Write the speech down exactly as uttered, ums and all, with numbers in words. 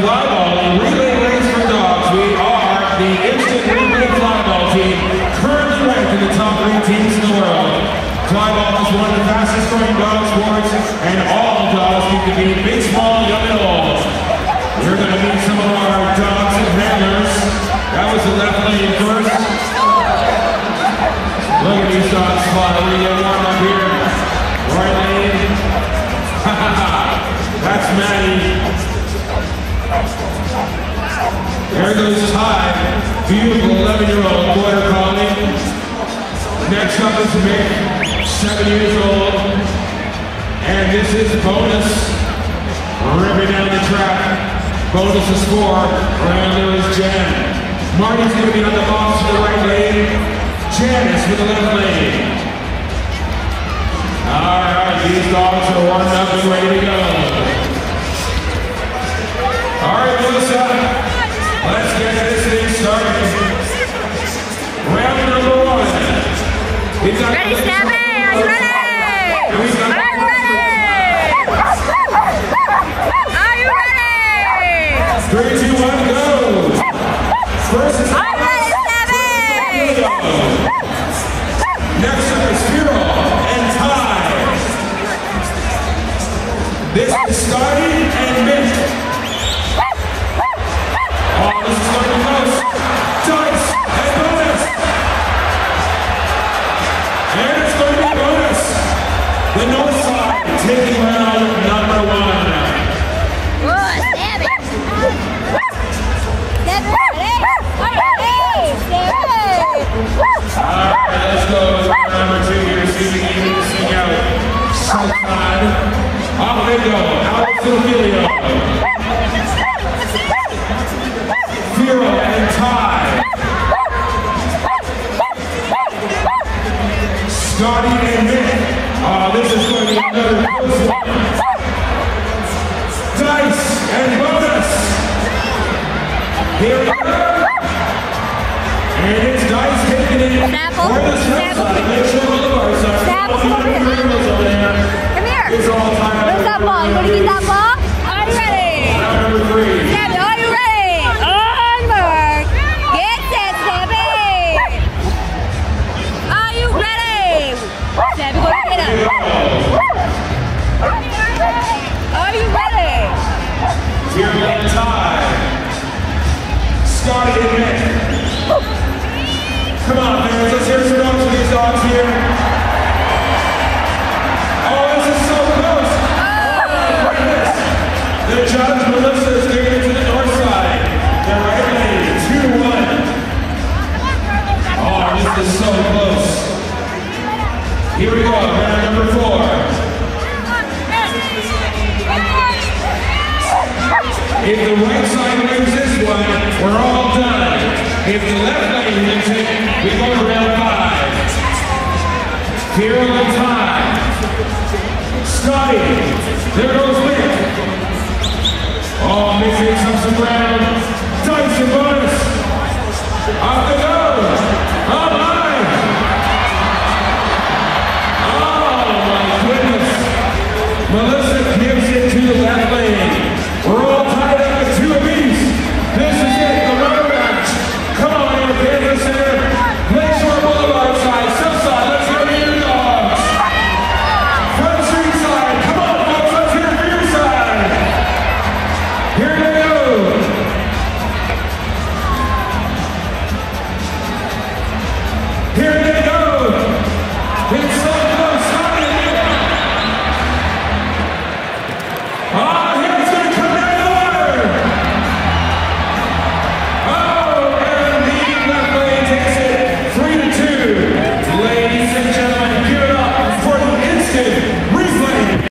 flyball relay race for dogs. We are the instant relay flyball team, currently ranked in the top three teams in the world. Flyball is one of the fastest growing dog sports, and all dogs need to be big, small, young, and old. We're going to meet some of our dogs and handlers. That was the left lane first. Look at these dogs fly. We're going to get warm up here. Right lane. That's Maddie. There goes Ty. Beautiful eleven-year-old border collie. Next up is Mick, seven years old. And this is Bonus. Ripping down the track. Bonus is four. Around there is Jen. Marty's going to be on the box to the right lane. Janice with the left lane. Alright, these dogs are warmed up and ready to go. Alright, Melissa, let's get this thing started. Round number one. We've got ready, Snappy? Are you ready? Are you ready? Are you ready? Three, two, one, go! First is I'm ready, Snappy! Next up is Hero and Ty. This is Scotty and Mick. Oh, this is going to be close. Dice and Bonus. And it's going to be Bonus. The north side taking round number one. Good, Snappy! Snappy, ready? Ready, Snappy! Alright, let's go with round number two here. See if we can even sing out. Southside. Off they go. Alex Filio. Firo and Ty. Scotty and Mick. Oh, this is going to be another close one. Dice and Bonus. Here we go. And it's Dice taking it Snapple. for the strap side. Make sure all of our side. Snapple. All the criminals over there. Come here. It's all time. Where's that ball? You want to get that ball? Are you ready? Round number three. Snappy, are you ready? Onward. Get set, Snappy. Are you ready? Snappy, go get him. Are you ready? Here we go, Ty. Scotty and Mick. Come on, fans, let's hear some notes for these dogs here. Oh, this is so close. Oh, look at this. The judge, Melissa, is taking it to the north side. The right lane, two one. Oh, this is so close. Here we go, round number four. If the right side wins this one, we're all done. If the left lane wins it, we go to round five. Hero and Ty. Scotty. There goes Mick. Oh, Mick takes up some ground. Dice and Bonus. Off they go. Oh, my. Oh, my goodness. Melissa gives it to the left lane. We're all tied up with two apiece. This is it, the rubber match. Come on, Entertainment Center. Lakeshore Boulevard side, south side, let's hear it your dogs. Front Street side, come on, folks, let's hear it for your side. Here they go. Here they go.